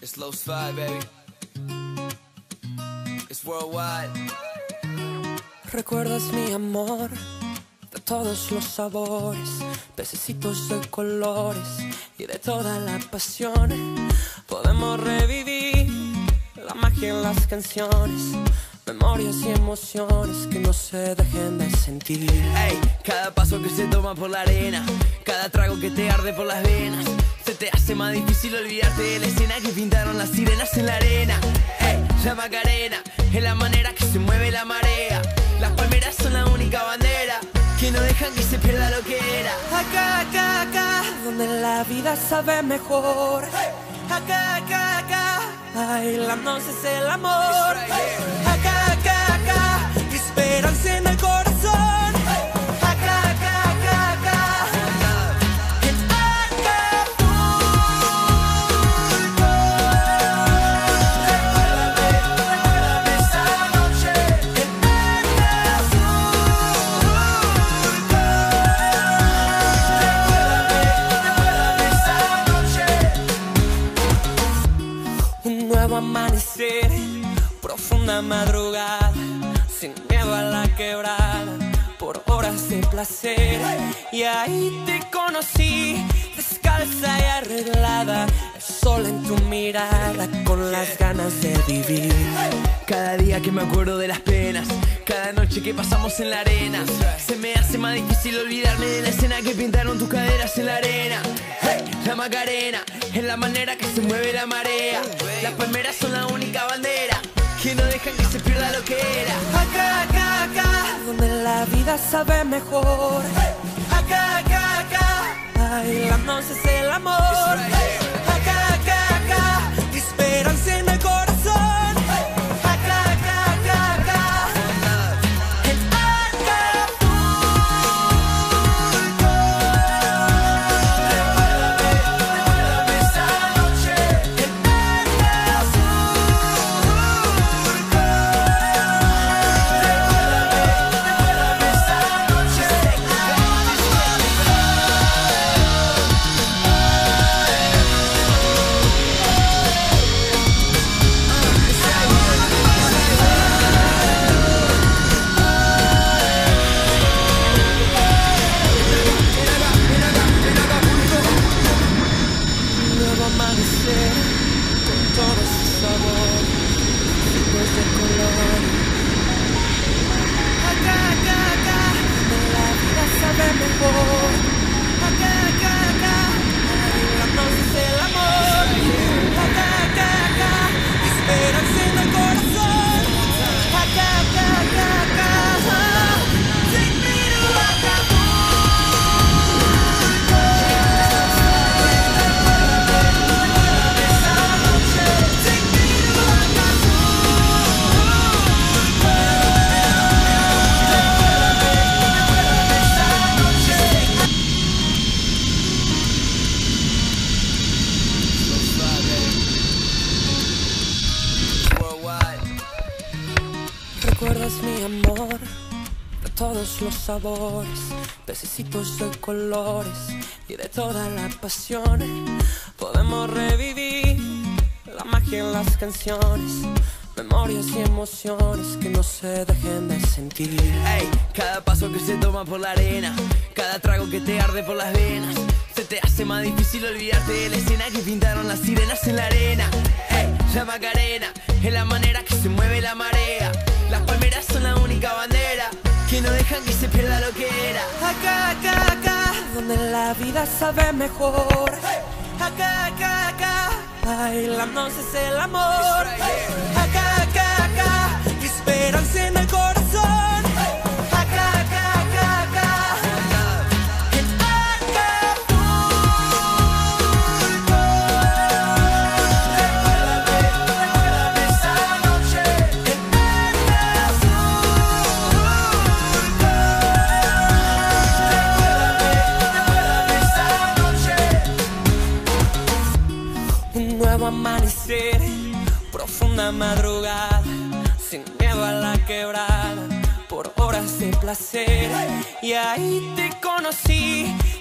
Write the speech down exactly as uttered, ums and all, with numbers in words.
It's Los Five, baby. It's worldwide. Recuerdas mi amor de todos los sabores, pececitos de colores y de toda la pasión. Podemos revivir la magia en las canciones, memorias y emociones que no se dejen de sentir. Ey, cada paso que se toma por la arena, cada trago que te arde por las venas, se te hace más difícil olvidarte de la escena que pintaron las sirenas en la arena. Ey, la Macarena es la manera que se mueve la marea. Las palmeras son la única bandera que no dejan que se pierda lo que era. Acá, acá, acá, donde la vida sabe mejor. Acá, acá, acá, bailando es el amor. Acá, acá, acá, esperanza en el corazón. Acá, acá, acá, acá, en Acapulco. Recuérdame, recuérdame esa noche en Acapulco. Recuérdame, recuérdame esa noche. Un nuevo amanecer, profunda madrugada, sin miedo a la quebrada, por horas de placer. Y ahí te conocí, descalza y arreglada, el sol en tu mirada, con las ganas de vivir. Cada día que me acuerdo de las penas, cada noche que pasamos en la arena, se me hace más difícil olvidarme de la escena que pintaron tus caderas en la arena. Hey, la Macarena es la manera que se mueve la marea. Las palmeras son la única bandera que no dejan que se pierda lo que era. Acá, acá, acá, donde la vida sabe mejor. Acá, acá, acá, bailando es el amor. Acá, acá, acá, esperanza en el corazón. Acá, acá, acá, acá, en Acapulco. Recuérdame, recuérdame esa noche en Acapulco. Recuérdame, recuérdame esa noche. Nuevo amanecer con todos sus sabores, tipos de color. Acá, acá, acá, donde la vida sabe mejor. Acá, acá, acá, bailando es el amor. Acá, acá, acá, esperanza en el corazón. Acá, acá, acá, acá, take me to Acapulco. Recuerdas mi amor de todos los sabores, pececitos de colores y de toda la pasión. Podemos revivir la magia en las canciones, memorias y emociones que no se dejen de sentir. Ey, cada paso que se toma por la arena, cada trago que te arde por las venas, se te hace más difícil olvidarte de la escena que pintaron las sirenas en la arena. Ey, la Macarena es la manera que se mueve la marea. Las palmeras son la única bandera que no dejan que se pierda lo que era. Acá, acá, acá, donde la vida sabe mejor. Acá, acá, acá, bailando es el amor. Acá, acá, acá, esperanza en el corazón. Acá, acá, acá, acá, en Acapulco. Recuérdame, recuérdame esa noche en Acapulco. Recuérdame, recuérdame esa noche. Un nuevo amanecer, profunda madrugada, sin miedo a la quebrada, por horas de placer. Y ahí te conocí,